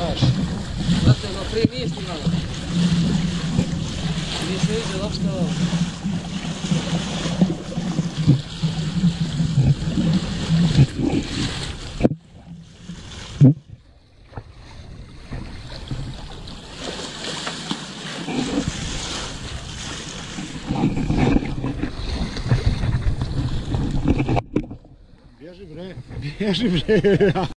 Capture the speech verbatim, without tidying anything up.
baš. Znate, ono prije nije snimalo. Nije se vidjelo uopšte ovo. Bježi bre, bježi bre.